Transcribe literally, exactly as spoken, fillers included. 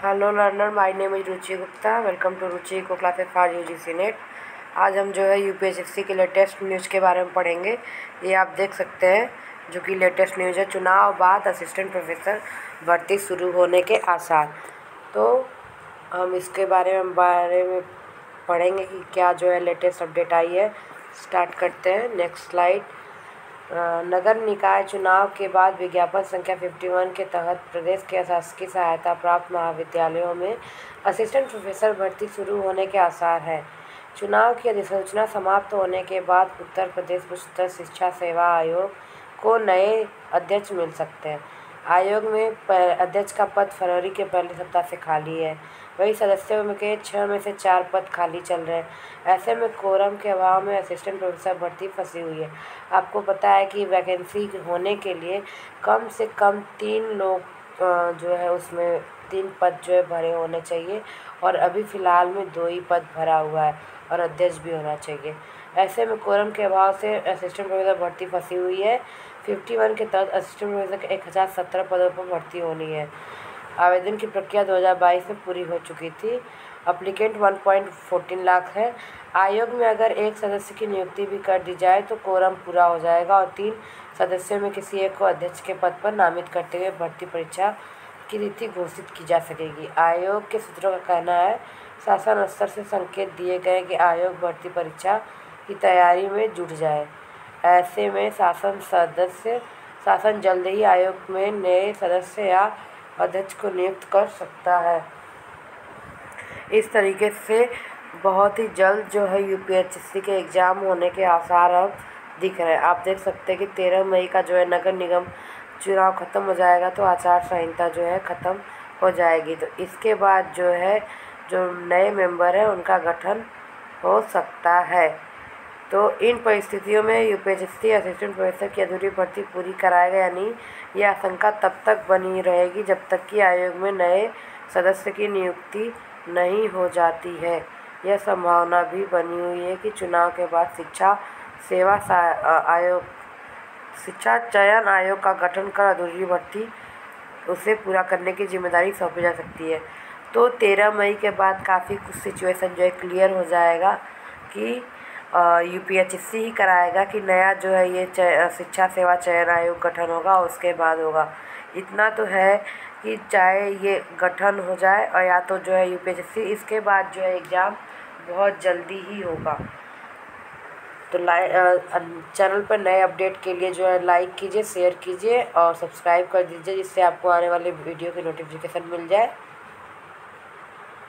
Hello learner, my name is Ruchi Gupta. Welcome to Ruchi को classes for UGC net. आज हम जो है यूपीएससी के लेटेस्ट न्यूज़ के बारे में पढ़ेंगे। ये आप देख सकते हैं जो कि लेटेस्ट न्यूज़ है, चुनाव बाद असिस्टेंट प्रोफेसर भर्ती शुरू होने के आसार। तो हम इसके बारे में बारे में पढ़ेंगे कि क्या जो है लेटेस्ट अपडेट आई है। स्टार्ट करते हैं। Next slide. नगर निकाय चुनाव के बाद विज्ञापन संख्या इक्यावन के तहत प्रदेश के शासकीय सहायता प्राप्त महाविद्यालयों में असिस्टेंट प्रोफेसर भर्ती शुरू होने के आसार हैं। चुनाव की अधिसूचना समाप्त होने के बाद उत्तर प्रदेश उच्चतर शिक्षा सेवा आयोग को नए अध्यक्ष मिल सकते हैं। आयोग में अध्यक्ष का पद फरवरी के पहले सप्ताह से खाली है। वही सदस्यों में के छः में से चार पद खाली चल रहे हैं। ऐसे में कोरम के अभाव में असिस्टेंट प्रोफेसर भर्ती फंसी हुई है। आपको पता है कि वैकेंसी होने के लिए कम से कम तीन लोग जो है उसमें तीन पद जो है भरे होने चाहिए, और अभी फ़िलहाल में दो ही पद भरा हुआ है और अध्यक्ष भी होना चाहिए। ऐसे में कोरम के अभाव से असिस्टेंट प्रोफेसर भर्ती फंसी हुई है। इक्यावन के तहत असिस्टेंट प्रोफेसर के एक हज़ार सत्रह पदों पर भर्ती होनी है। आवेदन की प्रक्रिया दो हज़ार बाईस में पूरी हो चुकी थी। अप्लीकेंट एक पॉइंट एक चार लाख है। आयोग में अगर एक सदस्य की नियुक्ति भी कर दी जाए तो कोरम पूरा हो जाएगा और तीन सदस्यों में किसी एक को अध्यक्ष के पद पर नामित करते हुए भर्ती परीक्षा की तिथि घोषित की जा सकेगी। आयोग के सूत्रों का कहना है, शासन स्तर से संकेत दिए गए कि आयोग भर्ती परीक्षा की तैयारी में जुट जाए। ऐसे में शासन सदस्य शासन जल्द ही आयोग में नए सदस्य या अध्यक्ष को नियुक्त कर सकता है। इस तरीके से बहुत ही जल्द जो है यूपीएससी के एग्ज़ाम होने के आसार अब दिख रहे हैं। आप देख सकते हैं कि तेरह मई का जो है नगर निगम चुनाव ख़त्म हो जाएगा तो आचार संहिता जो है ख़त्म हो जाएगी। तो इसके बाद जो है जो नए मेंबर हैं उनका गठन हो सकता है। तो इन परिस्थितियों में यूपीएससी असिस्टेंट प्रोफेसर की अधूरी भर्ती पूरी कराएगा या नहीं, यह आशंका तब तक बनी रहेगी जब तक कि आयोग में नए सदस्य की नियुक्ति नहीं हो जाती है। यह संभावना भी बनी हुई है कि चुनाव के बाद शिक्षा सेवा आयोग शिक्षा चयन आयोग का गठन कर अधूरी भर्ती उसे पूरा करने की जिम्मेदारी सौंपी जा सकती है। तो तेरह मई के बाद काफ़ी कुछ सिचुएशन जो है क्लियर हो जाएगा कि यूपीएससी ही कराएगा कि नया जो है ये शिक्षा सेवा चयन आयोग गठन होगा, उसके बाद होगा। इतना तो है कि चाहे ये गठन हो जाए और या तो जो है यूपीएससी, इसके बाद जो है एग्ज़ाम बहुत जल्दी ही होगा। तो लाइक चैनल पर नए अपडेट के लिए जो है लाइक कीजिए, शेयर कीजिए और सब्सक्राइब कर दीजिए, जिससे आपको आने वाले वीडियो की नोटिफिकेशन मिल जाए।